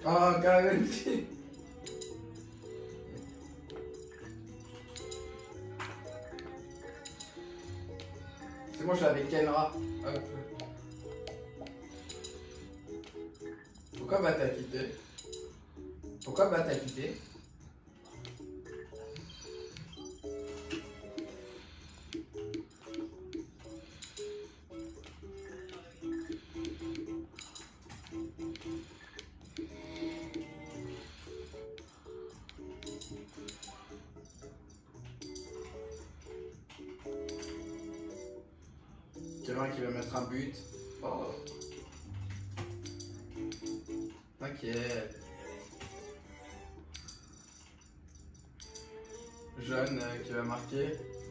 Oh, carrément. C'est moi, je suis avec Kenra. Hop. Pourquoi bah t'as quitté? Pourquoi bah t'as quitté? Quelqu'un qui va mettre un but. Oh. T'inquiète. Jeune qui va marquer.